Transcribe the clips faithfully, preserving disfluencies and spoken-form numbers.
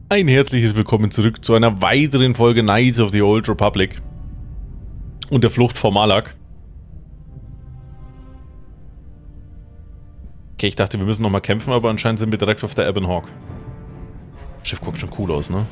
Ein herzliches Willkommen zurück zu einer weiteren Folge Knights of the Old Republic und der Flucht vor Malak. Okay, ich dachte, wir müssen nochmal kämpfen, aber anscheinend sind wir direkt auf der Ebon Hawk. Das Schiff guckt schon cool aus, ne?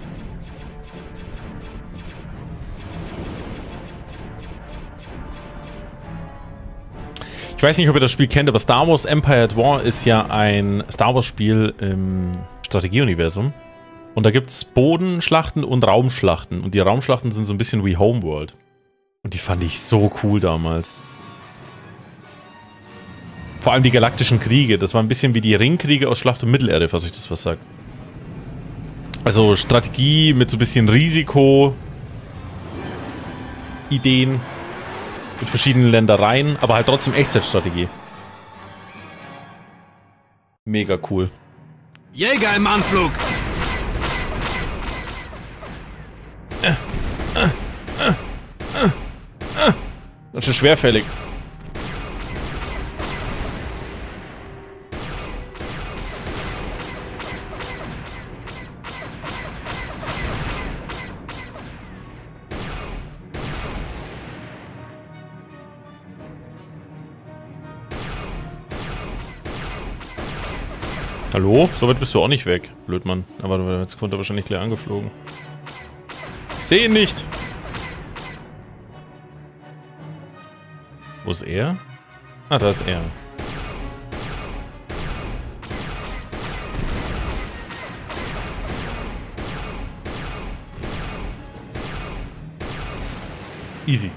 Ich weiß nicht, ob ihr das Spiel kennt, aber Star Wars Empire at War ist ja ein Star Wars Spiel im Strategieuniversum. Und da gibt es Bodenschlachten und Raumschlachten. Und die Raumschlachten sind so ein bisschen wie Homeworld. Und die fand ich so cool damals. Vor allem die galaktischen Kriege. Das war ein bisschen wie die Ringkriege aus Schlacht um Mittelerde, falls euch das was sagt. Also Strategie mit so ein bisschen Risiko. Ideen. Mit verschiedenen Ländereien. Aber halt trotzdem Echtzeitstrategie. Mega cool. Jäger im Anflug! Das ist schon schwerfällig. Hallo? So weit bist du auch nicht weg. Blöd, Mann. Aber jetzt kommt er wahrscheinlich gleich angeflogen. Ich sehe ihn nicht. Wo ist er? Ah, da ist er. Easy.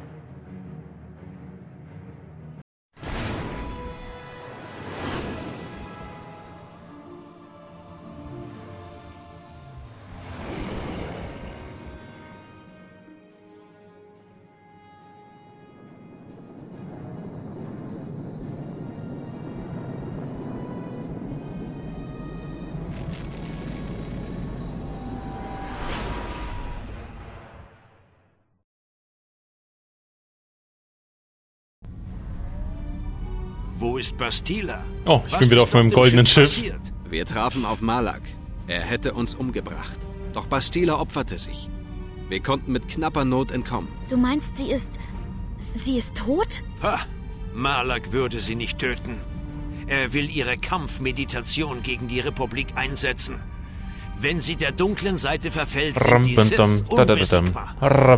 Wo ist Bastila? Oh, ich Was bin wieder ist auf meinem dem goldenen Schiff. passiert? Wir trafen auf Malak. Er hätte uns umgebracht. Doch Bastila opferte sich. Wir konnten mit knapper Not entkommen. Du meinst, sie ist... sie ist tot? Ha! Malak würde sie nicht töten. Er will ihre Kampfmeditation gegen die Republik einsetzen. Wenn sie der dunklen Seite verfällt, sind die Sith unbesiegbar.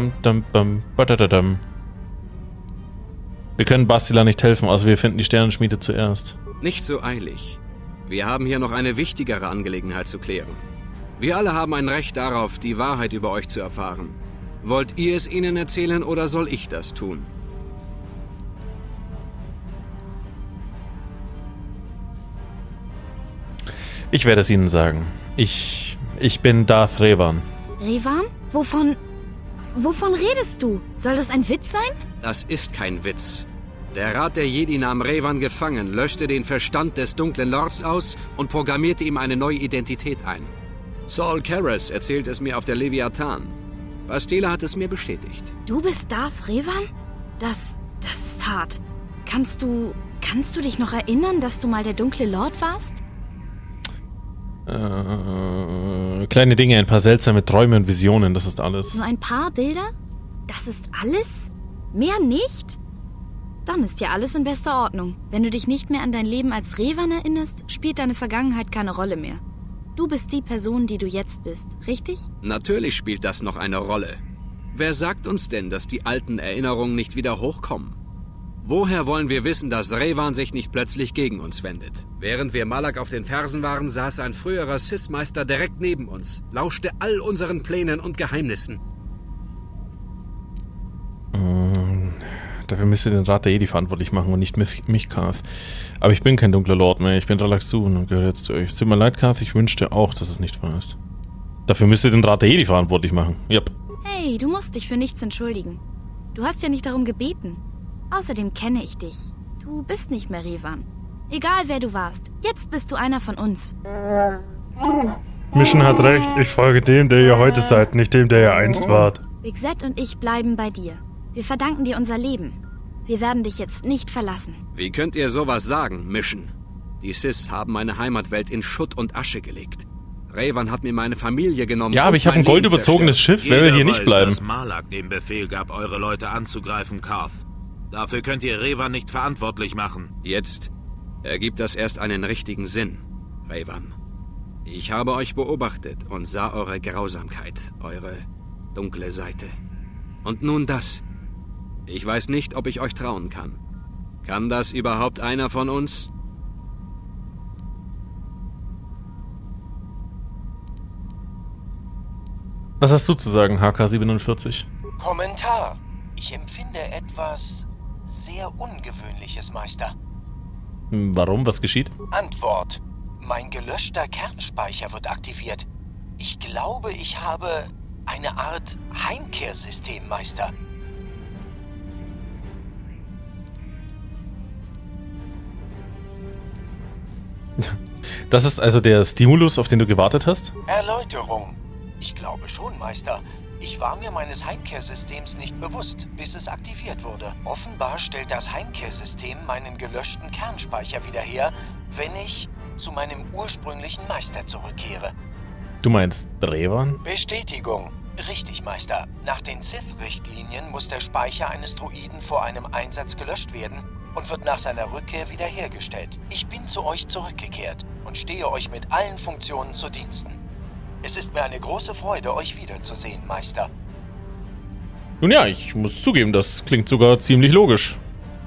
Wir können Bastila nicht helfen, also wir finden die Sternenschmiede zuerst. Nicht so eilig. Wir haben hier noch eine wichtigere Angelegenheit zu klären. Wir alle haben ein Recht darauf, die Wahrheit über euch zu erfahren. Wollt ihr es ihnen erzählen oder soll ich das tun? Ich werde es ihnen sagen. Ich... ich bin Darth Revan. Revan? Wovon... wovon redest du? Soll das ein Witz sein? Das ist kein Witz. Der Rat der Jedi nahm Revan gefangen, löschte den Verstand des dunklen Lords aus und programmierte ihm eine neue Identität ein. Saul Karras erzählt es mir auf der Leviathan. Bastila hat es mir bestätigt. Du bist Darth Revan? Das... das ist hart. Kannst du... kannst du dich noch erinnern, dass du mal der dunkle Lord warst? Äh, kleine Dinge, ein paar seltsame Träume und Visionen, das ist alles. Nur ein paar Bilder? Das ist alles? Mehr nicht? Dann ist ja alles in bester Ordnung. Wenn du dich nicht mehr an dein Leben als Revan erinnerst, spielt deine Vergangenheit keine Rolle mehr. Du bist die Person, die du jetzt bist, richtig? Natürlich spielt das noch eine Rolle. Wer sagt uns denn, dass die alten Erinnerungen nicht wieder hochkommen? Woher wollen wir wissen, dass Revan sich nicht plötzlich gegen uns wendet? Während wir Malak auf den Fersen waren, saß ein früherer Sith-Meister direkt neben uns, lauschte all unseren Plänen und Geheimnissen. Ähm, dafür müsst ihr den Rat der Jedi verantwortlich machen und nicht mich, mich Carth. Aber ich bin kein dunkler Lord mehr, ich bin Ralaxun und gehöre jetzt zu euch. Es tut mir leid, Carth, ich wünschte auch, dass es nicht wahr ist. Dafür müsst ihr den Rat der Jedi verantwortlich machen. Yep. Hey, du musst dich für nichts entschuldigen. Du hast ja nicht darum gebeten. Außerdem kenne ich dich. Du bist nicht mehr Revan. Egal wer du warst, jetzt bist du einer von uns. Mission hat recht, ich folge dem, der ihr heute seid, nicht dem, der ihr einst wart. Big Z und ich bleiben bei dir. Wir verdanken dir unser Leben. Wir werden dich jetzt nicht verlassen. Wie könnt ihr sowas sagen, Mission? Die Sith haben meine Heimatwelt in Schutt und Asche gelegt. Revan hat mir meine Familie genommen. Ja, aber ich habe ein goldüberzogenes Schiff. Wer will hier nicht bleiben? Dass Malak den Befehl gab, eure Leute anzugreifen, Carth. Dafür könnt ihr Revan nicht verantwortlich machen. Jetzt ergibt das erst einen richtigen Sinn, Revan. Ich habe euch beobachtet und sah eure Grausamkeit, eure dunkle Seite. Und nun das. Ich weiß nicht, ob ich euch trauen kann. Kann das überhaupt einer von uns? Was hast du zu sagen, H K siebenundvierzig? Kommentar. Ich empfinde etwas sehr Ungewöhnliches, Meister. Warum? Was geschieht? Antwort. Mein gelöschter Kernspeicher wird aktiviert. Ich glaube, ich habe eine Art Heimkehrsystem, Meister. Das ist also der Stimulus, auf den du gewartet hast? Erläuterung. Ich glaube schon, Meister. Ich war mir meines Heimkehrsystems nicht bewusst, bis es aktiviert wurde. Offenbar stellt das Heimkehrsystem meinen gelöschten Kernspeicher wieder her, wenn ich zu meinem ursprünglichen Meister zurückkehre. Du meinst Revan? Bestätigung. Richtig, Meister. Nach den Sith-Richtlinien muss der Speicher eines Droiden vor einem Einsatz gelöscht werden und wird nach seiner Rückkehr wiederhergestellt. Ich bin zu euch zurückgekehrt und stehe euch mit allen Funktionen zu Diensten. Es ist mir eine große Freude, euch wiederzusehen, Meister. Nun ja, ich muss zugeben, das klingt sogar ziemlich logisch.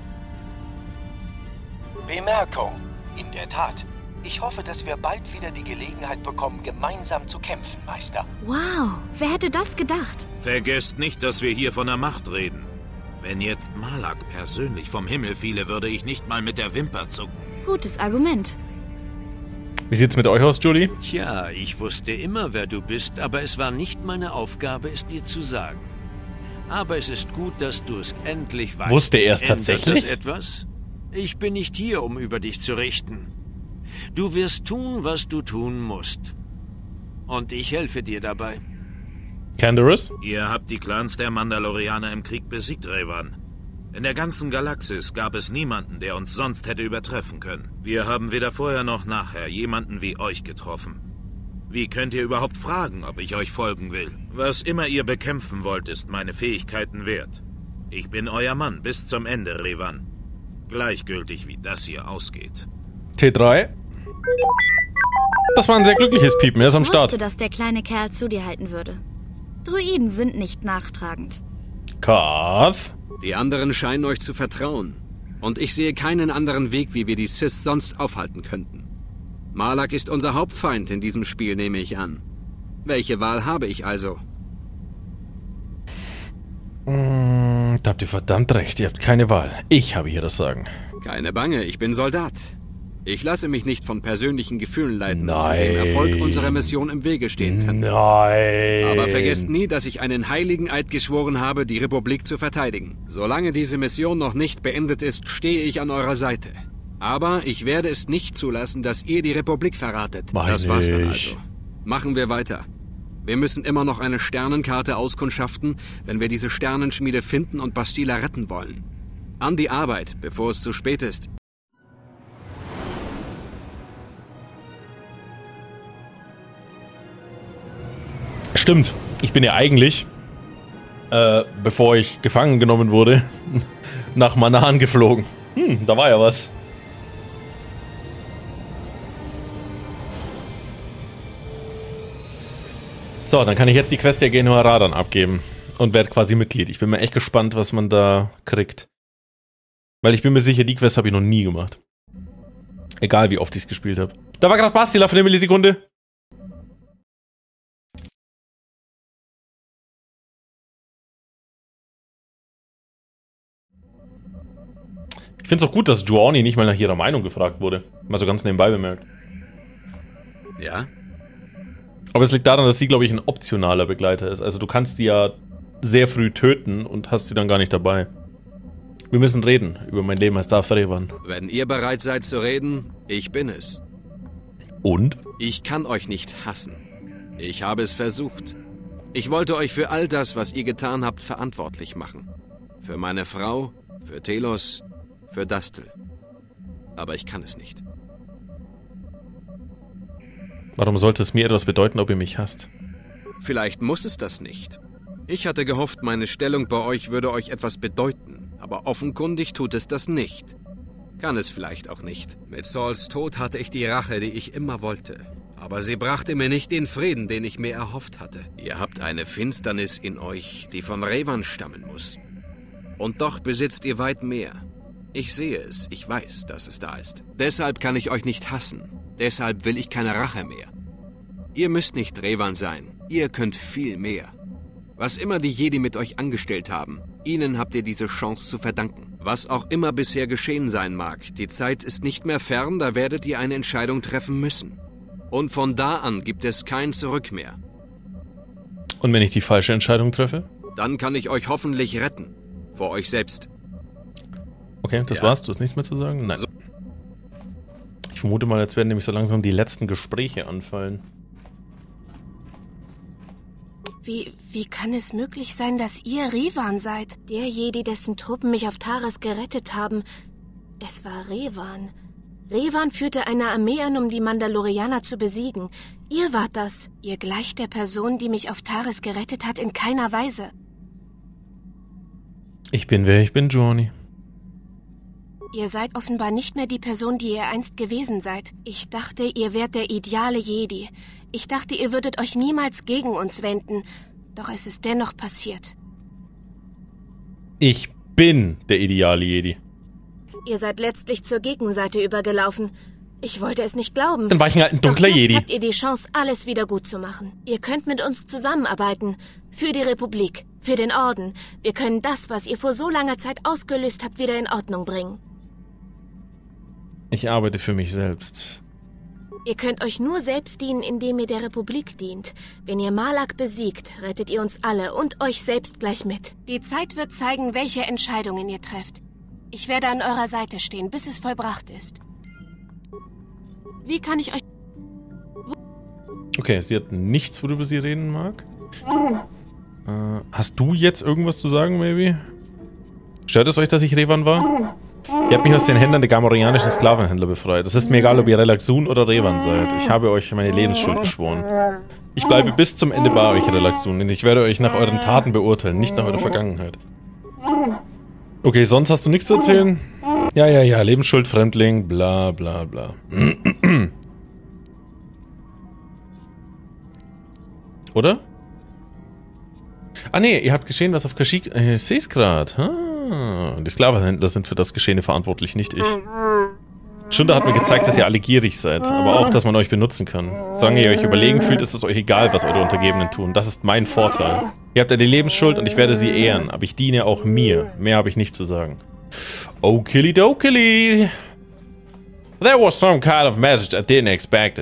Bemerkung. In der Tat. Ich hoffe, dass wir bald wieder die Gelegenheit bekommen, gemeinsam zu kämpfen, Meister. Wow, wer hätte das gedacht? Vergesst nicht, dass wir hier von der Macht reden. Wenn jetzt Malak persönlich vom Himmel fiele, würde ich nicht mal mit der Wimper zucken. Gutes Argument. Wie sieht's mit euch aus, Julie? Tja, ich wusste immer, wer du bist, aber es war nicht meine Aufgabe, es dir zu sagen. Aber es ist gut, dass du es endlich weißt. Wusste er es Ändert tatsächlich? das etwas? Ich bin nicht hier, um über dich zu richten. Du wirst tun, was du tun musst. Und ich helfe dir dabei. Canderous? Ihr habt die Clans der Mandalorianer im Krieg besiegt, Revan. In der ganzen Galaxis gab es niemanden, der uns sonst hätte übertreffen können. Wir haben weder vorher noch nachher jemanden wie euch getroffen. Wie könnt ihr überhaupt fragen, ob ich euch folgen will? Was immer ihr bekämpfen wollt, ist meine Fähigkeiten wert. Ich bin euer Mann bis zum Ende, Revan. Gleichgültig, wie das hier ausgeht. T drei. Das war ein sehr glückliches Piepen, er ist am Ich wusste, Start. dass der kleine Kerl zu dir halten würde. Druiden sind nicht nachtragend. Carth? Die anderen scheinen euch zu vertrauen. Und ich sehe keinen anderen Weg, wie wir die Sith sonst aufhalten könnten. Malak ist unser Hauptfeind in diesem Spiel, nehme ich an. Welche Wahl habe ich also? Mm, da habt ihr verdammt recht, ihr habt keine Wahl. Ich habe hier das Sagen. Keine Bange, ich bin Soldat. Ich lasse mich nicht von persönlichen Gefühlen leiten, Nein. die dem Erfolg unserer Mission im Wege stehen können. Nein. Aber vergesst nie, dass ich einen heiligen Eid geschworen habe, die Republik zu verteidigen. Solange diese Mission noch nicht beendet ist, stehe ich an eurer Seite. Aber ich werde es nicht zulassen, dass ihr die Republik verratet. Mach Das war's dann nicht. also. Machen wir weiter. Wir müssen immer noch eine Sternenkarte auskundschaften, wenn wir diese Sternenschmiede finden und Bastila retten wollen. An die Arbeit, bevor es zu spät ist. Stimmt, ich bin ja eigentlich, äh, bevor ich gefangen genommen wurde, nach Manaan geflogen. Hm, da war ja was. So, dann kann ich jetzt die Quest der Genua Radan abgeben und werde quasi Mitglied. Ich bin mir echt gespannt, was man da kriegt. Weil ich bin mir sicher, die Quest habe ich noch nie gemacht. Egal, wie oft ich es gespielt habe. Da war gerade Bastila für eine Millisekunde. Ich finde es auch gut, dass Juani nicht mal nach ihrer Meinung gefragt wurde. Mal so ganz nebenbei bemerkt. Ja? Aber es liegt daran, dass sie, glaube ich, ein optionaler Begleiter ist. Also du kannst sie ja sehr früh töten und hast sie dann gar nicht dabei. Wir müssen reden über mein Leben als Darth Revan. Wenn ihr bereit seid zu reden, ich bin es. Und? Ich kann euch nicht hassen. Ich habe es versucht. Ich wollte euch für all das, was ihr getan habt, verantwortlich machen. Für meine Frau, für Telos, für Dustil. Aber ich kann es nicht. Warum sollte es mir etwas bedeuten, ob ihr mich hasst? Vielleicht muss es das nicht. Ich hatte gehofft, meine Stellung bei euch würde euch etwas bedeuten, aber offenkundig tut es das nicht. Kann es vielleicht auch nicht. Mit Sauls Tod hatte ich die Rache, die ich immer wollte. Aber sie brachte mir nicht den Frieden, den ich mir erhofft hatte. Ihr habt eine Finsternis in euch, die von Revan stammen muss. Und doch besitzt ihr weit mehr. Ich sehe es, ich weiß, dass es da ist. Deshalb kann ich euch nicht hassen. Deshalb will ich keine Rache mehr. Ihr müsst nicht Revan sein. Ihr könnt viel mehr. Was immer die Jedi mit euch angestellt haben, ihnen habt ihr diese Chance zu verdanken. Was auch immer bisher geschehen sein mag, die Zeit ist nicht mehr fern, da werdet ihr eine Entscheidung treffen müssen. Und von da an gibt es kein Zurück mehr. Und wenn ich die falsche Entscheidung treffe? Dann kann ich euch hoffentlich retten. Vor euch selbst. Okay, das ja. war's. Du hast nichts mehr zu sagen? Nein. Ich vermute mal, jetzt werden nämlich so langsam die letzten Gespräche anfallen. Wie, wie kann es möglich sein, dass ihr Revan seid? Der Jedi, dessen Truppen mich auf Taris gerettet haben. Es war Revan. Revan führte eine Armee an, um die Mandalorianer zu besiegen. Ihr wart das. Ihr gleicht der Person, die mich auf Taris gerettet hat, in keiner Weise. Ich bin wer ich bin, Johnny. Ihr seid offenbar nicht mehr die Person, die ihr einst gewesen seid. Ich dachte, ihr wärt der ideale Jedi. Ich dachte, ihr würdet euch niemals gegen uns wenden. Doch es ist dennoch passiert. Ich bin der ideale Jedi. Ihr seid letztlich zur Gegenseite übergelaufen. Ich wollte es nicht glauben. Dann war ich halt ein dunkler Doch jetzt Jedi. habt ihr die Chance, alles wieder gut zu machen. Ihr könnt mit uns zusammenarbeiten. Für die Republik. Für den Orden. Wir können das, was ihr vor so langer Zeit ausgelöst habt, wieder in Ordnung bringen. Ich arbeite für mich selbst. Ihr könnt euch nur selbst dienen, indem ihr der Republik dient. Wenn ihr Malak besiegt, rettet ihr uns alle und euch selbst gleich mit. Die Zeit wird zeigen, welche Entscheidungen ihr trefft. Ich werde an eurer Seite stehen, bis es vollbracht ist. Wie kann ich euch... Okay, sie hat nichts, worüber sie reden mag. Äh, hast du jetzt irgendwas zu sagen, maybe? Stört es euch, dass ich Revan war? Ihr habt mich aus den Händen der gamorreanischen Sklavenhändler befreit. Es ist mir egal, ob ihr Relaxun oder Revan seid. Ich habe euch meine Lebensschuld geschworen. Ich bleibe bis zum Ende bei euch, Relaxun, und ich werde euch nach euren Taten beurteilen, nicht nach eurer Vergangenheit. Okay, sonst hast du nichts zu erzählen? Ja, ja, ja, Lebensschuld, Fremdling, bla, bla, bla. Oder? Ah, nee, ihr habt geschehen, was auf Kashyyyk... Äh, ich seh's grad. Ah, die Sklavenhändler sind für das Geschehene verantwortlich, nicht ich. Chunda hat mir gezeigt, dass ihr alle gierig seid, aber auch, dass man euch benutzen kann. Solange ihr euch überlegen fühlt, ist es euch egal, was eure Untergebenen tun. Das ist mein Vorteil. Ihr habt eine Lebensschuld und ich werde sie ehren, aber ich diene auch mir. Mehr habe ich nicht zu sagen. Okili-dokili. There was some kind of message I didn't expect it.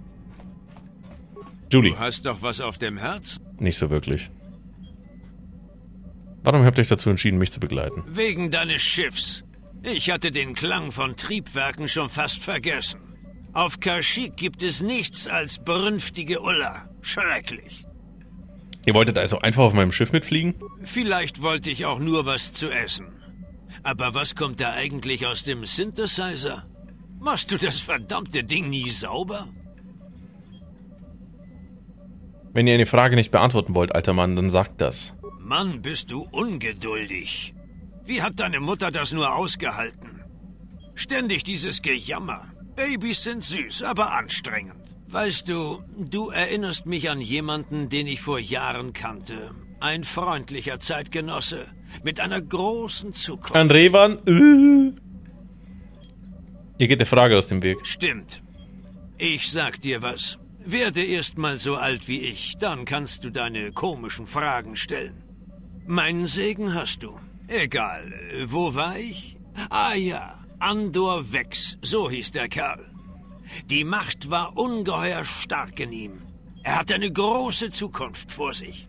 Julie. Du hast doch was auf dem Herz? Nicht so wirklich. Warum habt ihr euch dazu entschieden, mich zu begleiten? Wegen deines Schiffs. Ich hatte den Klang von Triebwerken schon fast vergessen. Auf Kashyyyk gibt es nichts als brünftige Ulla. Schrecklich. Ihr wolltet also einfach auf meinem Schiff mitfliegen? Vielleicht wollte ich auch nur was zu essen. Aber was kommt da eigentlich aus dem Synthesizer? Machst du das verdammte Ding nie sauber? Wenn ihr eine Frage nicht beantworten wollt, alter Mann, dann sagt das. Mann, bist du ungeduldig. Wie hat deine Mutter das nur ausgehalten? Ständig dieses Gejammer. Babys sind süß, aber anstrengend. Weißt du, du erinnerst mich an jemanden, den ich vor Jahren kannte. Ein freundlicher Zeitgenosse mit einer großen Zukunft. An Revan? Uh. Ihr geht der Frage aus dem Weg. Stimmt. Ich sag dir was. Werde erst mal so alt wie ich, dann kannst du deine komischen Fragen stellen. Meinen Segen hast du. Egal, wo war ich? Ah ja, Andor Vex, so hieß der Kerl. Die Macht war ungeheuer stark in ihm. Er hatte eine große Zukunft vor sich.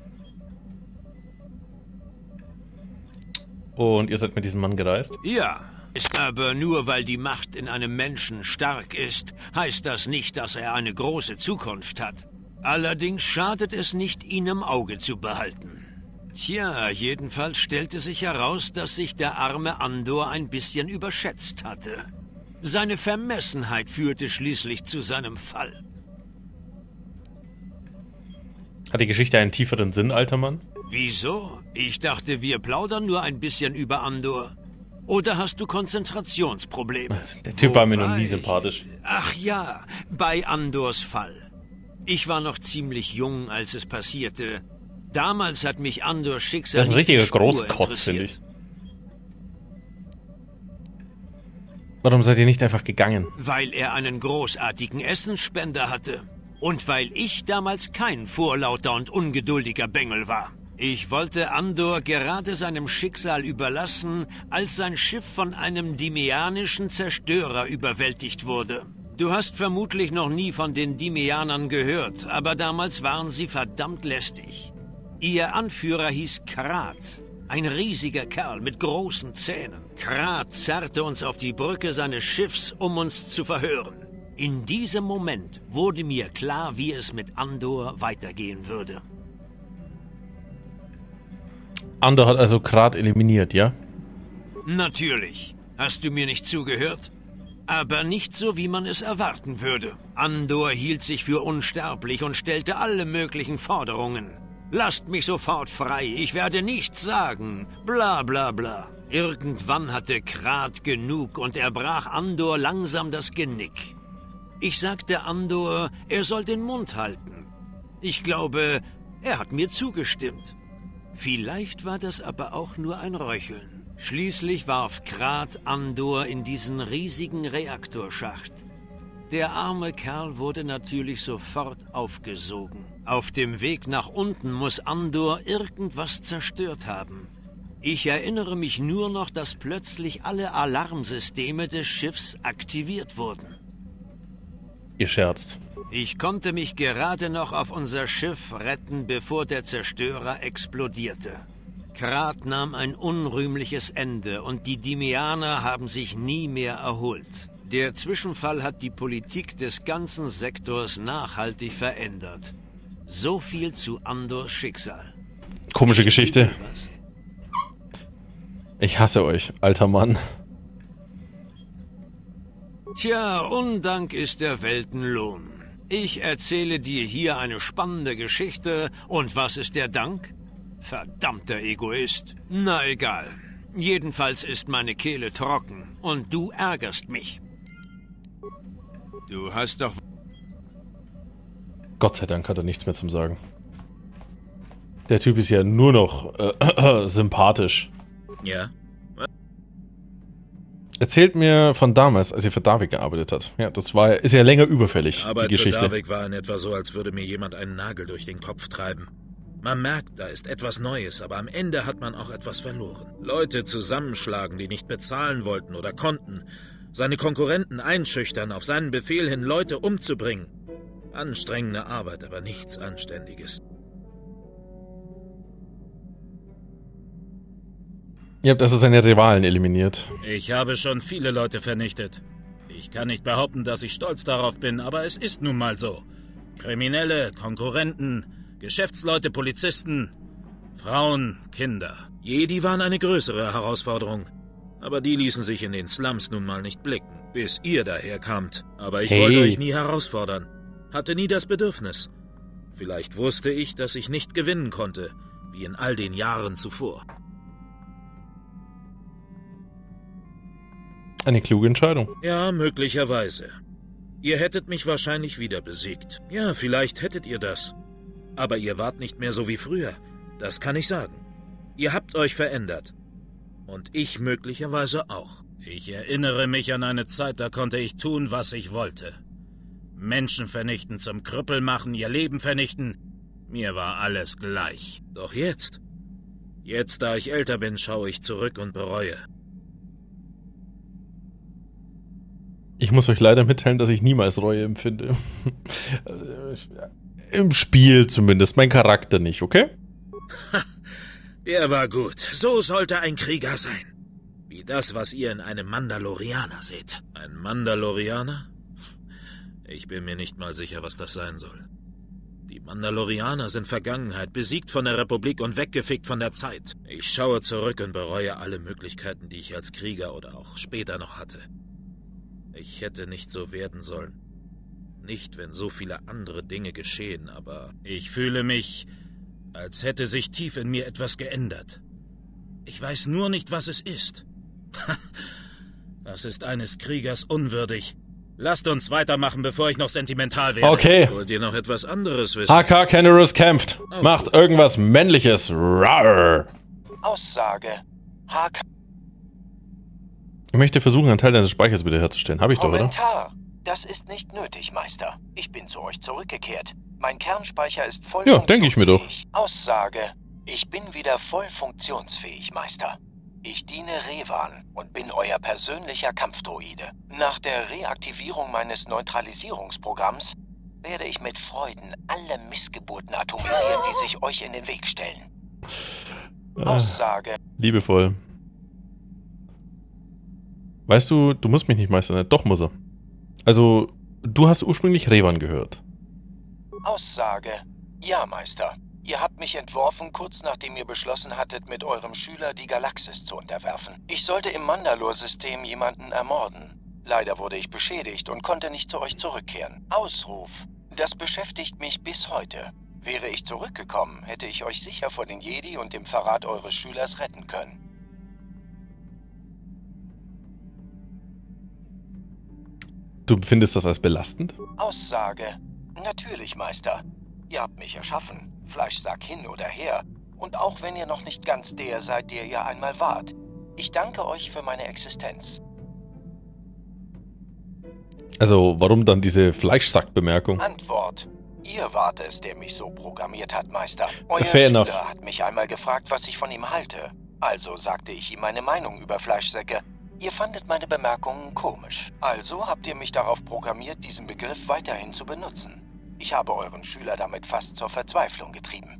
Und ihr seid mit diesem Mann gereist? Ja, aber nur weil die Macht in einem Menschen stark ist, heißt das nicht, dass er eine große Zukunft hat. Allerdings schadet es nicht, ihn im Auge zu behalten. Tja, jedenfalls stellte sich heraus, dass sich der arme Andor ein bisschen überschätzt hatte. Seine Vermessenheit führte schließlich zu seinem Fall. Hat die Geschichte einen tieferen Sinn, alter Mann? Wieso? Ich dachte, wir plaudern nur ein bisschen über Andor. Oder hast du Konzentrationsprobleme? Der Typ Wo war mir war noch nie ich? sympathisch. Ach ja, bei Andors Fall. Ich war noch ziemlich jung, als es passierte. Damals hat mich Andors Schicksal Das ist ein nicht richtiger die Spur Großkotz, finde interessiert. ich. Warum seid ihr nicht einfach gegangen? Weil er einen großartigen Essensspender hatte. Und weil ich damals kein vorlauter und ungeduldiger Bengel war. Ich wollte Andor gerade seinem Schicksal überlassen, als sein Schiff von einem dimeanischen Zerstörer überwältigt wurde. Du hast vermutlich noch nie von den Dimeanern gehört, aber damals waren sie verdammt lästig. Ihr Anführer hieß Krat. Ein riesiger Kerl mit großen Zähnen. Krat zerrte uns auf die Brücke seines Schiffs, um uns zu verhören. In diesem Moment wurde mir klar, wie es mit Andor weitergehen würde. Andor hat also Krat eliminiert, ja? Natürlich. Hast du mir nicht zugehört? Aber nicht so, wie man es erwarten würde. Andor hielt sich für unsterblich und stellte alle möglichen Forderungen. Lasst mich sofort frei, ich werde nichts sagen. Bla bla bla. Irgendwann hatte Krat genug und er brach Andor langsam das Genick. Ich sagte Andor, er soll den Mund halten. Ich glaube, er hat mir zugestimmt. Vielleicht war das aber auch nur ein Röcheln. Schließlich warf Krat Andor in diesen riesigen Reaktorschacht. Der arme Kerl wurde natürlich sofort aufgesogen. Auf dem Weg nach unten muss Andor irgendwas zerstört haben. Ich erinnere mich nur noch, dass plötzlich alle Alarmsysteme des Schiffs aktiviert wurden. Ihr scherzt. Ich konnte mich gerade noch auf unser Schiff retten, bevor der Zerstörer explodierte. Krat nahm ein unrühmliches Ende und die Dimeaner haben sich nie mehr erholt. Der Zwischenfall hat die Politik des ganzen Sektors nachhaltig verändert. So viel zu Andors Schicksal. Komische Geschichte. Ich hasse euch, alter Mann. Tja, Undank ist der Weltenlohn. Ich erzähle dir hier eine spannende Geschichte. Und was ist der Dank? Verdammter Egoist. Na egal. Jedenfalls ist meine Kehle trocken. Und du ärgerst mich. Du hast doch... Gott sei Dank hat er nichts mehr zum Sagen. Der Typ ist ja nur noch äh, äh, sympathisch. Ja? Erzählt mir von damals, als ihr für Davik gearbeitet hat. Ja, das war, ist ja länger überfällig, Die Arbeit die Geschichte. für Davik war in etwa so, als würde mir jemand einen Nagel durch den Kopf treiben. Man merkt, da ist etwas Neues, aber am Ende hat man auch etwas verloren. Leute zusammenschlagen, die nicht bezahlen wollten oder konnten. Seine Konkurrenten einschüchtern, auf seinen Befehl hin Leute umzubringen. Anstrengende Arbeit, aber nichts Anständiges. Ihr habt also seine Rivalen eliminiert. Ich habe schon viele Leute vernichtet. Ich kann nicht behaupten, dass ich stolz darauf bin, aber es ist nun mal so. Kriminelle, Konkurrenten, Geschäftsleute, Polizisten, Frauen, Kinder. Jedi waren eine größere Herausforderung. Aber die ließen sich in den Slums nun mal nicht blicken, bis ihr daherkamt. Aber ich Hey. wollte euch nie herausfordern. Hatte nie das Bedürfnis. Vielleicht wusste ich, dass ich nicht gewinnen konnte, wie in all den Jahren zuvor. Eine kluge Entscheidung. Ja, möglicherweise. Ihr hättet mich wahrscheinlich wieder besiegt. Ja, vielleicht hättet ihr das. Aber ihr wart nicht mehr so wie früher. Das kann ich sagen. Ihr habt euch verändert. Und ich möglicherweise auch. Ich erinnere mich an eine Zeit, da konnte ich tun, was ich wollte. Menschen vernichten, zum Krüppel machen, ihr Leben vernichten. Mir war alles gleich. Doch jetzt? Jetzt, da ich älter bin, schaue ich zurück und bereue. Ich muss euch leider mitteilen, dass ich niemals Reue empfinde. Im Spiel zumindest, mein Charakter nicht, okay? Der war gut. So sollte ein Krieger sein. Wie das, was ihr in einem Mandalorianer seht. Ein Mandalorianer? Ich bin mir nicht mal sicher, was das sein soll. Die Mandalorianer sind Vergangenheit, besiegt von der Republik und weggefickt von der Zeit. Ich schaue zurück und bereue alle Möglichkeiten, die ich als Krieger oder auch später noch hatte. Ich hätte nicht so werden sollen. Nicht, wenn so viele andere Dinge geschehen, aber ich fühle mich, als hätte sich tief in mir etwas geändert. Ich weiß nur nicht, was es ist. Das ist eines Kriegers unwürdig. Lasst uns weitermachen, bevor ich noch sentimental werde. Okay. Wollt ihr noch etwas anderes wissen? H K Kennerus kämpft. Okay. Macht irgendwas Männliches. Rawr. Aussage. H K. Ich möchte versuchen, einen Teil deines Speichers wiederherzustellen. Habe ich doch, oder? Kommentar. Das ist nicht nötig, Meister. Ich bin zu euch zurückgekehrt. Mein Kernspeicher ist voll Ja, denke ich mir doch. funktionsfähig. Aussage. Ich bin wieder voll funktionsfähig, Meister. Ich diene Revan und bin euer persönlicher Kampfdroide. Nach der Reaktivierung meines Neutralisierungsprogramms werde ich mit Freuden alle Missgeburten atomisieren, die sich euch in den Weg stellen. Aussage. Liebevoll. Weißt du, du musst mich nicht meistern. Doch muss er. Also, du hast ursprünglich Revan gehört. Aussage. Ja, Meister. Ihr habt mich entworfen, kurz nachdem ihr beschlossen hattet, mit eurem Schüler die Galaxis zu unterwerfen. Ich sollte im Mandalore-System jemanden ermorden. Leider wurde ich beschädigt und konnte nicht zu euch zurückkehren. Ausruf. Das beschäftigt mich bis heute. Wäre ich zurückgekommen, hätte ich euch sicher vor den Jedi und dem Verrat eures Schülers retten können. Du empfindest das als belastend? Aussage. Natürlich, Meister. Ihr habt mich erschaffen. Fleischsack hin oder her. Und auch wenn ihr noch nicht ganz der seid, der ihr einmal wart. Ich danke euch für meine Existenz. Also, warum dann diese Fleischsack-Bemerkung? Antwort. Ihr wart es, der mich so programmiert hat, Meister. Euer Fair Schüler enough. hat mich einmal gefragt, was ich von ihm halte. Also sagte ich ihm meine Meinung über Fleischsäcke. Ihr fandet meine Bemerkungen komisch. Also habt ihr mich darauf programmiert, diesen Begriff weiterhin zu benutzen. Ich habe euren Schüler damit fast zur Verzweiflung getrieben.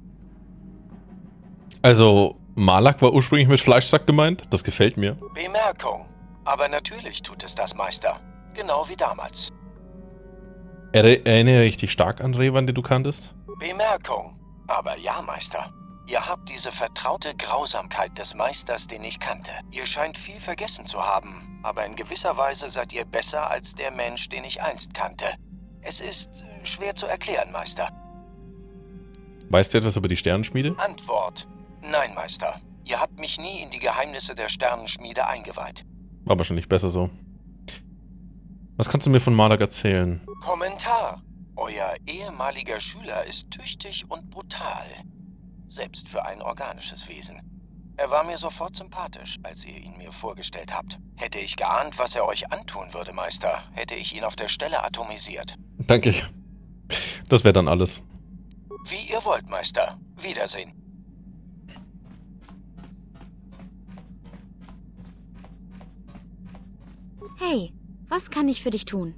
Also, Malak war ursprünglich mit Fleischsack gemeint? Das gefällt mir. Bemerkung. Aber natürlich tut es das, Meister. Genau wie damals. Er erinnere ich dich stark an Revan, den du kanntest? Bemerkung. Aber ja, Meister. Ihr habt diese vertraute Grausamkeit des Meisters, den ich kannte. Ihr scheint viel vergessen zu haben, aber in gewisser Weise seid ihr besser als der Mensch, den ich einst kannte. Es ist schwer zu erklären, Meister. Weißt du etwas über die Sternenschmiede? Antwort. Nein, Meister. Ihr habt mich nie in die Geheimnisse der Sternenschmiede eingeweiht. War wahrscheinlich besser so. Was kannst du mir von Malak erzählen? Kommentar. Euer ehemaliger Schüler ist tüchtig und brutal. Selbst für ein organisches Wesen. Er war mir sofort sympathisch, als ihr ihn mir vorgestellt habt. Hätte ich geahnt, was er euch antun würde, Meister, hätte ich ihn auf der Stelle atomisiert. Danke. Das wäre dann alles. Wie ihr wollt, Meister. Wiedersehen. Hey, was kann ich für dich tun?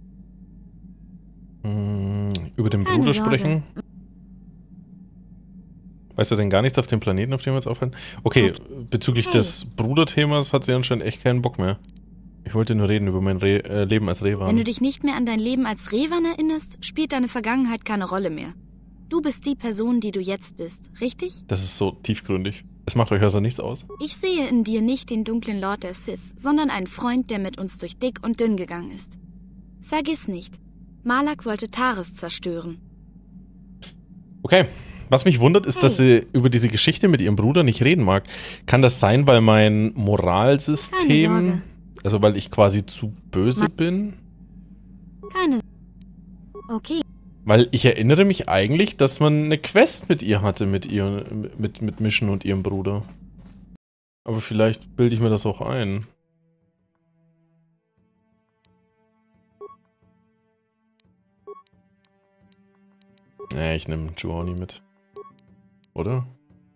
Hm, über den Keine Bruder Sorge. sprechen? Weißt du denn gar nichts auf dem Planeten, auf dem wir uns aufhalten? Okay, bezüglich Hey. des Bruderthemas hat sie anscheinend echt keinen Bock mehr. Ich wollte nur reden über mein Re äh, Leben als Revan. Wenn du dich nicht mehr an dein Leben als Revan erinnerst, spielt deine Vergangenheit keine Rolle mehr. Du bist die Person, die du jetzt bist, richtig? Das ist so tiefgründig. Es macht euch also nichts aus? Ich sehe in dir nicht den dunklen Lord der Sith, sondern einen Freund, der mit uns durch dick und dünn gegangen ist. Vergiss nicht, Malak wollte Taris zerstören. Okay. Was mich wundert, ist, dass sie über diese Geschichte mit ihrem Bruder nicht reden mag. Kann das sein, weil mein Keine Moralsystem, Sorge. also weil ich quasi zu böse Ma- bin? Keine Okay, Weil ich erinnere mich eigentlich, dass man eine Quest mit ihr hatte, mit ihr, mit, mit Mission und ihrem Bruder. Aber vielleicht bilde ich mir das auch ein. Nee, ich nehme Juhani mit. Oder?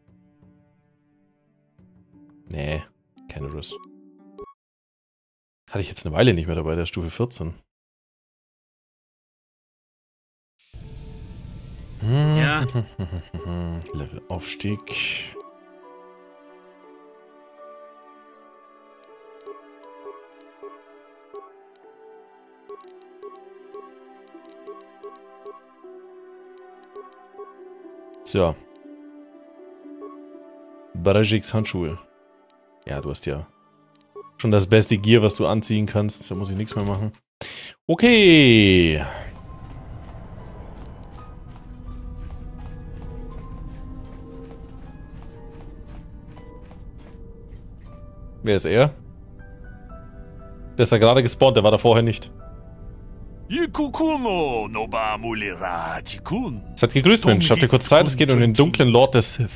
Nee, Kennerus. Hatte ich jetzt eine Weile nicht mehr dabei, der ist Stufe vierzehn. Ja. Levelaufstieg. So. Barajiks Handschuhe. Ja, du hast ja schon das beste Gear, was du anziehen kannst. Da muss ich nichts mehr machen. Okay. Wer ist er? Der ist da gerade gespawnt, der war da vorher nicht. Es hat gegrüßt, Mensch. Habt ihr kurz Zeit? Es geht um den dunklen Lord der Sith.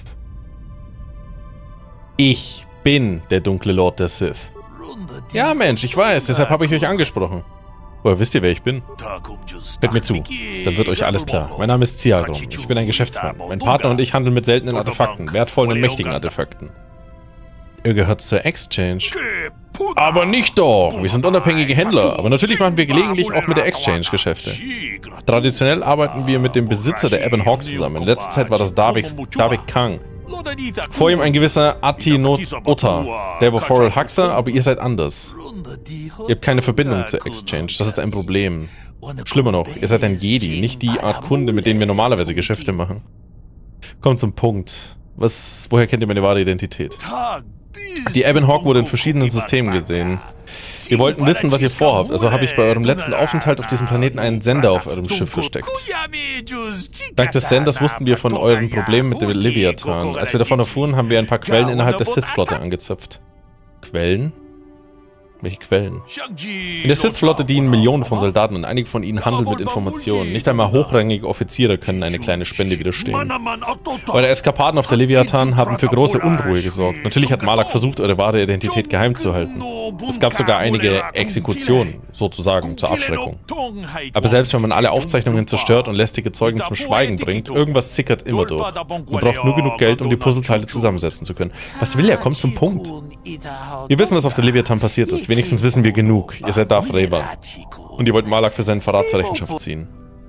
Ich bin der dunkle Lord der Sith. Ja, Mensch, ich weiß. Deshalb habe ich euch angesprochen. Woher wisst ihr, wer ich bin? Hört mir zu. Dann wird euch alles klar. Mein Name ist Ziagrum. Ich bin ein Geschäftsmann. Mein Partner und ich handeln mit seltenen Artefakten, wertvollen und mächtigen Artefakten. Ihr gehört zur Exchange. Aber nicht doch! Wir sind unabhängige Händler, aber natürlich machen wir gelegentlich auch mit der Exchange Geschäfte. Traditionell arbeiten wir mit dem Besitzer der Ebon Hawk zusammen. In letzter Zeit war das Davik, Davik Kang. Vor ihm ein gewisser Ati no Ota. Der war Forel Haxa, aber ihr seid anders. Ihr habt keine Verbindung zur Exchange, das ist ein Problem. Schlimmer noch, ihr seid ein Jedi, nicht die Art Kunde, mit denen wir normalerweise Geschäfte machen. Kommt zum Punkt. Was, woher kennt ihr meine wahre Identität? Die Ebon Hawk wurde in verschiedenen Systemen gesehen. Wir wollten wissen, was ihr vorhabt, also habe ich bei eurem letzten Aufenthalt auf diesem Planeten einen Sender auf eurem Schiff versteckt. Dank des Senders wussten wir von euren Problemen mit dem Leviathan. Als wir davon erfuhren, haben wir ein paar Quellen innerhalb der Sith-Flotte angezapft. Quellen? Welche Quellen? In der Sith-Flotte dienen Millionen von Soldaten und einige von ihnen handeln mit Informationen. Nicht einmal hochrangige Offiziere können eine kleine Spende widerstehen. Eure Eskapaden auf der Leviathan haben für große Unruhe gesorgt. Natürlich hat Malak versucht, eure wahre Identität geheim zu halten. Es gab sogar einige Exekutionen, sozusagen, zur Abschreckung. Aber selbst wenn man alle Aufzeichnungen zerstört und lästige Zeugen zum Schweigen bringt, irgendwas sickert immer durch. Man braucht nur genug Geld, um die Puzzleteile zusammensetzen zu können. Was will er? Kommt zum Punkt. Wir wissen, was auf der Leviathan passiert ist. Wenigstens wissen wir genug. Ihr seid Darth Revan. Und ihr wollt Malak für seinen Verrat zur Rechenschaft ziehen.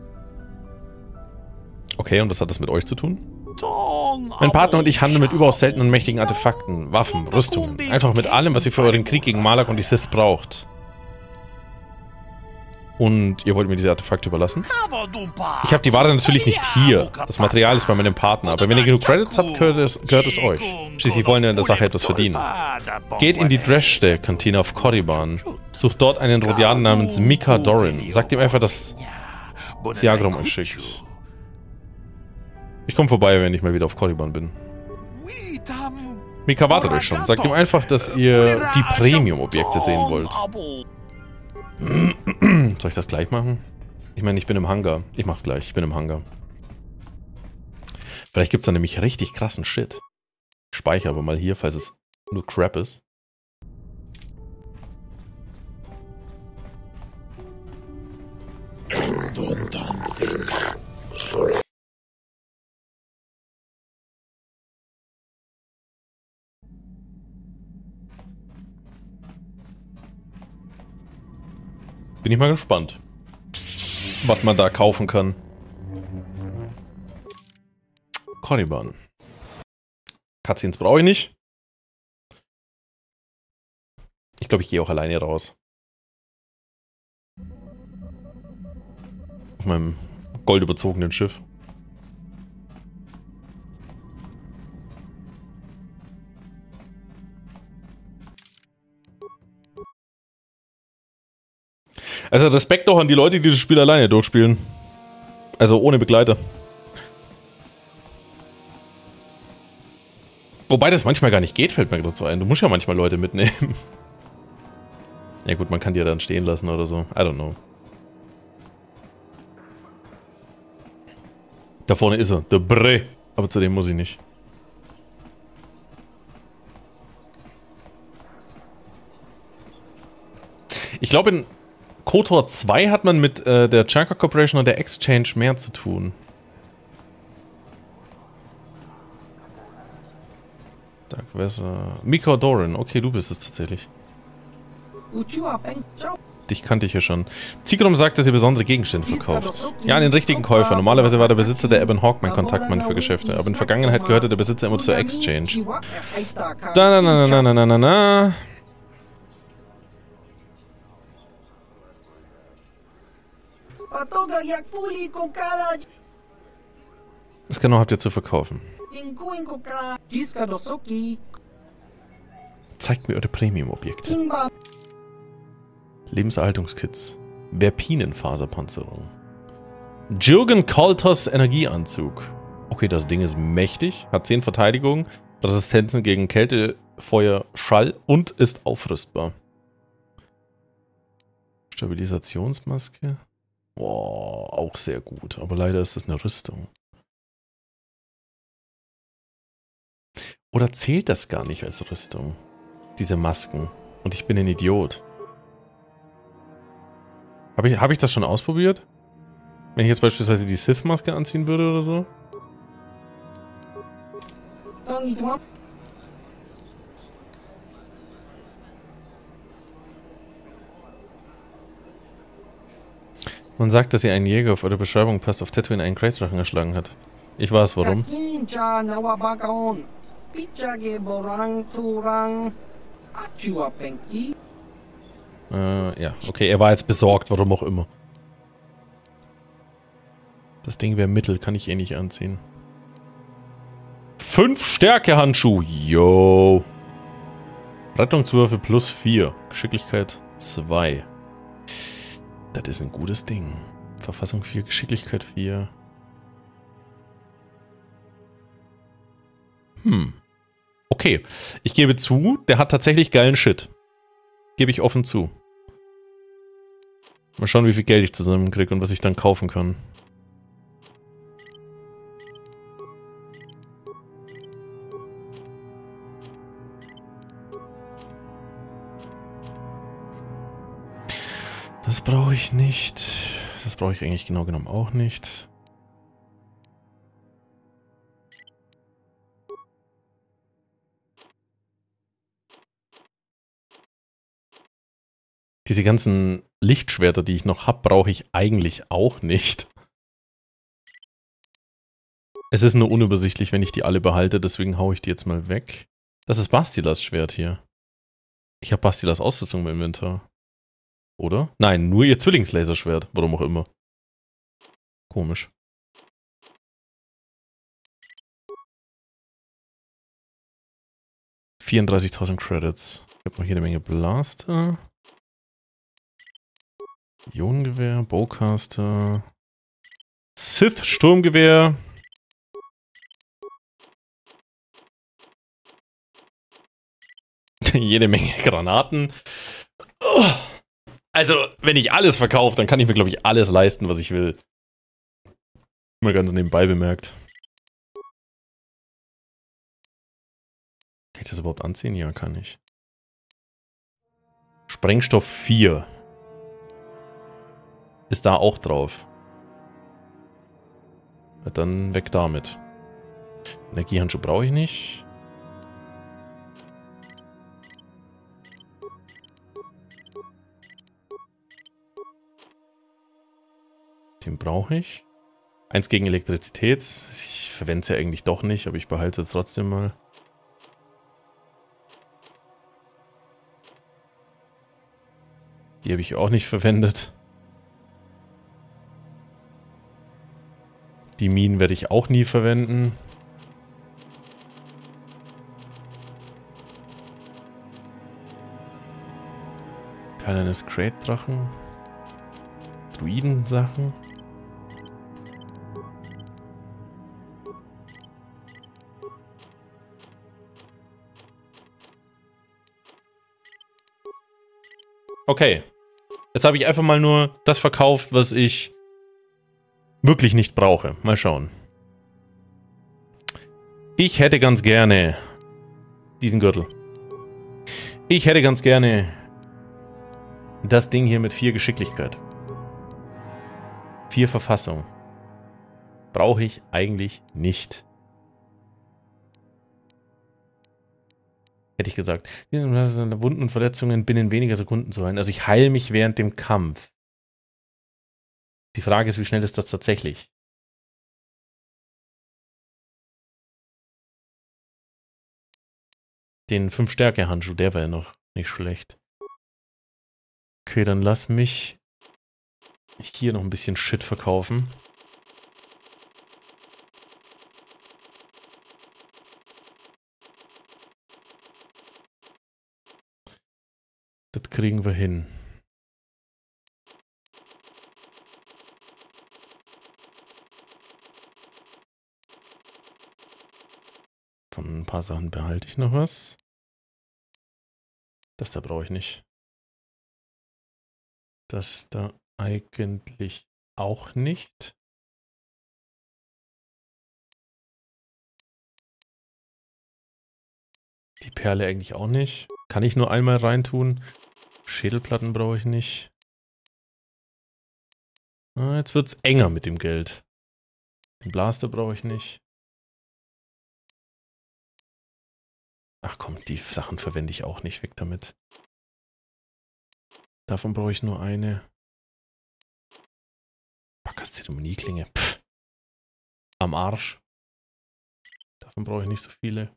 Okay, und was hat das mit euch zu tun? Mein Partner und ich handeln mit überaus seltenen und mächtigen Artefakten, Waffen, Rüstungen. Einfach mit allem, was ihr für euren Krieg gegen Malak und die Sith braucht. Und ihr wollt mir diese Artefakte überlassen? Ich habe die Ware natürlich nicht hier. Das Material ist bei meinem Partner. Aber wenn ihr genug Credits habt, gehört es, gehört es euch. Schließlich wollen wir in der Sache etwas verdienen. Geht in die Dreshte-Kantine auf Korriban. Sucht dort einen Rodianer namens Mika Dorin. Sagt ihm einfach, dass Ziagrum euch schickt. Ich komme vorbei, wenn ich mal wieder auf Korriban bin. Mika wartet euch schon. Sagt ihm einfach, dass ihr die Premium-Objekte sehen wollt. Soll ich das gleich machen? Ich meine, ich bin im Hangar. Ich mach's gleich, ich bin im Hangar. Vielleicht gibt's da nämlich richtig krassen Shit. Ich speichere aber mal hier, falls es nur Crap ist. Bin ich mal gespannt, was man da kaufen kann. Korriban. Cutscenes brauche ich nicht. Ich glaube, ich gehe auch alleine raus. Auf meinem goldüberzogenen Schiff. Also Respekt auch an die Leute, die das Spiel alleine durchspielen. Also ohne Begleiter. Wobei das manchmal gar nicht geht, fällt mir gerade so ein. Du musst ja manchmal Leute mitnehmen. Ja gut, man kann die ja dann stehen lassen oder so. I don't know. Da vorne ist er, der Bre. Aber zu dem muss ich nicht. Ich glaube, in KOTOR zwei hat man mit äh, der Chaka Corporation und der Exchange mehr zu tun. Danke, wer ist er? Mika Dorin. Okay, du bist es tatsächlich. Dich kannte ich ja schon. Ziagrum sagt, dass ihr besondere Gegenstände verkauft. Ja, an den richtigen Käufer. Normalerweise war der Besitzer der Ebon Hawk mein Kontaktmann für Geschäfte, aber in der Vergangenheit gehörte der Besitzer immer zur Exchange. Da, na, na, na, na, na, na, na. Was genau habt ihr zu verkaufen? Zeigt mir eure Premium-Objekte. Lebenserhaltungskits. Verpinenfaserpanzerung. Jürgen Kolters Energieanzug. Okay, das Ding ist mächtig, hat zehn Verteidigung, Resistenzen gegen Kälte, Feuer, Schall und ist aufrüstbar. Stabilisationsmaske. Boah, auch sehr gut, aber leider ist das eine Rüstung. Oder zählt das gar nicht als Rüstung? Diese Masken. Und ich bin ein Idiot. Habe ich, hab ich das schon ausprobiert? Wenn ich jetzt beispielsweise die Sith-Maske anziehen würde oder so? Man sagt, dass ihr einen Jäger auf eure Beschreibung passt, auf Tatooine einen Great-Drachen erschlagen hat. Ich weiß warum. Äh, ja, okay, er war jetzt besorgt, warum auch immer. Das Ding wäre Mittel, kann ich eh nicht anziehen. Fünf Stärke-Handschuh, yo. Rettungswürfe plus vier, Geschicklichkeit zwei. Das ist ein gutes Ding. Verfassung vier, Geschicklichkeit vier. Hm. Okay, ich gebe zu, der hat tatsächlich geilen Shit. Gebe ich offen zu. Mal schauen, wie viel Geld ich zusammenkriege und was ich dann kaufen kann. Das brauche ich nicht. Das brauche ich eigentlich genau genommen auch nicht. Diese ganzen Lichtschwerter, die ich noch habe, brauche ich eigentlich auch nicht. Es ist nur unübersichtlich, wenn ich die alle behalte, deswegen haue ich die jetzt mal weg. Das ist Bastilas Schwert hier. Ich habe Bastilas Ausrüstung im Inventar. Oder? Nein, nur ihr Zwillingslaserschwert. Warum auch immer. Komisch. vierunddreißigtausend Credits. Ich habe noch hier eine Menge Blaster. Ionengewehr, Bowcaster. Sith Sturmgewehr. Jede Menge Granaten. Oh. Also, wenn ich alles verkaufe, dann kann ich mir, glaube ich, alles leisten, was ich will. Mal ganz nebenbei bemerkt. Kann ich das überhaupt anziehen? Ja, kann ich. Sprengstoff vier. Ist da auch drauf. Ja, dann weg damit. Energiehandschuh brauche ich nicht. Den brauche ich. Eins gegen Elektrizität. Ich verwende es ja eigentlich doch nicht, aber ich behalte es trotzdem mal. Die habe ich auch nicht verwendet. Die Minen werde ich auch nie verwenden. Keines Crate-Drachen. Druiden-Sachen. Okay. Jetzt habe ich einfach mal nur das verkauft, was ich wirklich nicht brauche. Mal schauen. Ich hätte ganz gerne diesen Gürtel. Ich hätte ganz gerne das Ding hier mit vier Geschicklichkeit. Vier Verfassung. Brauche ich eigentlich nicht. Hätte ich gesagt. Wunden und Verletzungen binnen weniger Sekunden zu heilen. Also ich heile mich während dem Kampf. Die Frage ist, wie schnell ist das tatsächlich? Den fünf Stärke Handschuh, der wäre noch nicht schlecht. Okay, dann lass mich hier noch ein bisschen Shit verkaufen. Das kriegen wir hin. Von ein paar Sachen behalte ich noch was. Das da brauche ich nicht. Das da eigentlich auch nicht. Die Perle eigentlich auch nicht. Kann ich nur einmal reintun. Schädelplatten brauche ich nicht. Ah, jetzt wird es enger mit dem Geld. Den Blaster brauche ich nicht. Ach komm, die Sachen verwende ich auch nicht. Weg damit. Davon brauche ich nur eine. Backers Zeremonieklinge. Pff. Am Arsch. Davon brauche ich nicht so viele.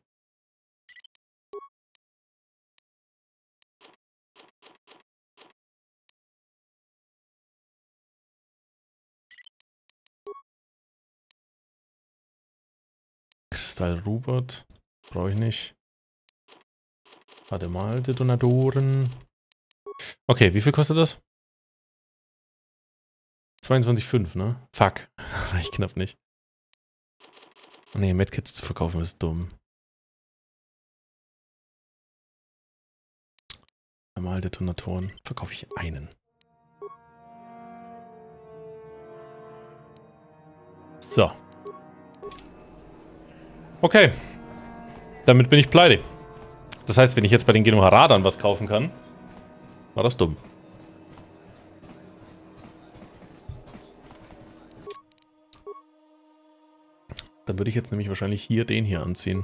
Kristall Rubert. Brauche ich nicht. Warte mal, Detonatoren. Okay, wie viel kostet das? zweiundzwanzig Komma fünf, ne? Fuck. Reicht knapp nicht. Ne, Medkits zu verkaufen ist dumm. Normal Detonatoren. Verkaufe ich einen. So. Okay. Damit bin ich pleite. Das heißt, wenn ich jetzt bei den Genoharadern was kaufen kann, war das dumm. Dann würde ich jetzt nämlich wahrscheinlich hier den hier anziehen.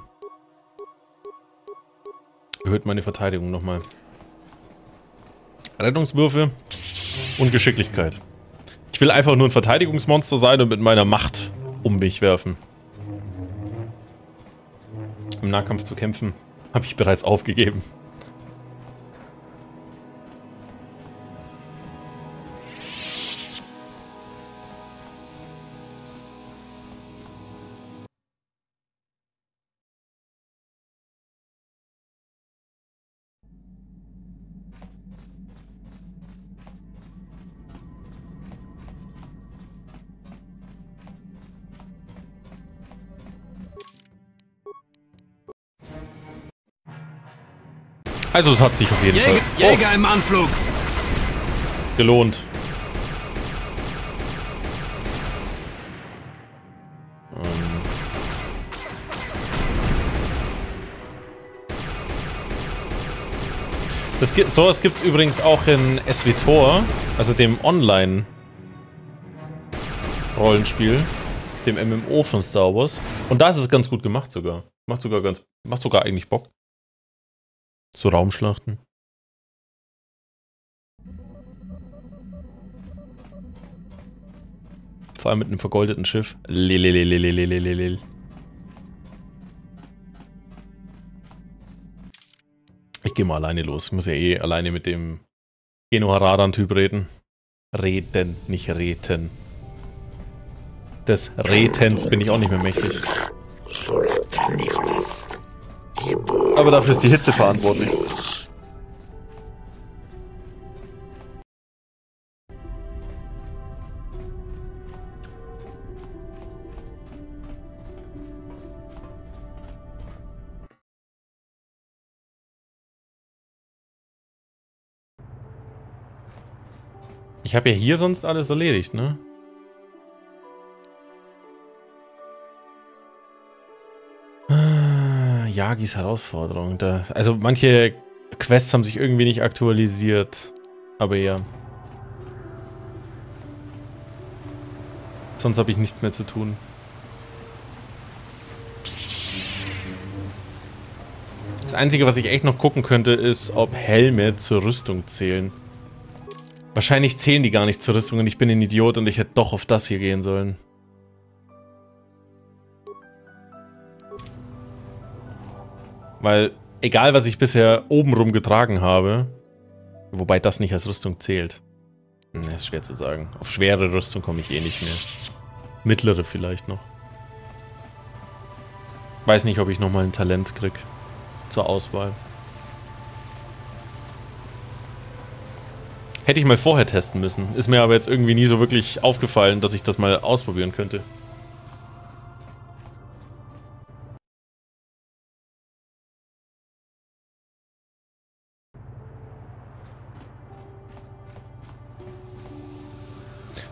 Erhöht meine Verteidigung nochmal. Rettungswürfe und Geschicklichkeit. Ich will einfach nur ein Verteidigungsmonster sein und mit meiner Macht um mich werfen. Im Nahkampf zu kämpfen, habe ich bereits aufgegeben. Also es hat sich auf jeden Jäger, Fall oh, Jäger im Anflug. gelohnt. Ähm. Das gibt, sowas gibt es übrigens auch in SWTOR, also dem Online-Rollenspiel, dem M M O von Star Wars. Und da ist es ganz gut gemacht sogar. Macht sogar ganz, macht sogar eigentlich Bock. So Raumschlachten. Vor allem mit einem vergoldeten Schiff. Lelelelelelelelelel. Ich gehe mal alleine los. Ich muss ja eh alleine mit dem Genoharadan-Typ reden. Reden, nicht reden. Des Retens bin ich auch nicht mehr mächtig. Aber dafür ist die Hitze verantwortlich. Ich habe ja hier sonst alles erledigt, ne? Yagis Herausforderung. Da, also manche Quests haben sich irgendwie nicht aktualisiert. Aber ja. Sonst habe ich nichts mehr zu tun. Das Einzige, was ich echt noch gucken könnte, ist, ob Helme zur Rüstung zählen. Wahrscheinlich zählen die gar nicht zur Rüstung und ich bin ein Idiot und ich hätte doch auf das hier gehen sollen. Weil, egal was ich bisher obenrum getragen habe, wobei das nicht als Rüstung zählt. Hm, ist schwer zu sagen. Auf schwere Rüstung komme ich eh nicht mehr. Mittlere vielleicht noch. Weiß nicht, ob ich nochmal ein Talent krieg. Zur Auswahl. Hätte ich mal vorher testen müssen. Ist mir aber jetzt irgendwie nie so wirklich aufgefallen, dass ich das mal ausprobieren könnte.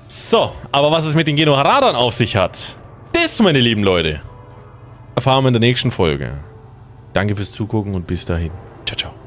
So, aber was es mit den Genoharadern auf sich hat, das, meine lieben Leute, erfahren wir in der nächsten Folge. Danke fürs Zugucken und bis dahin. Ciao, ciao.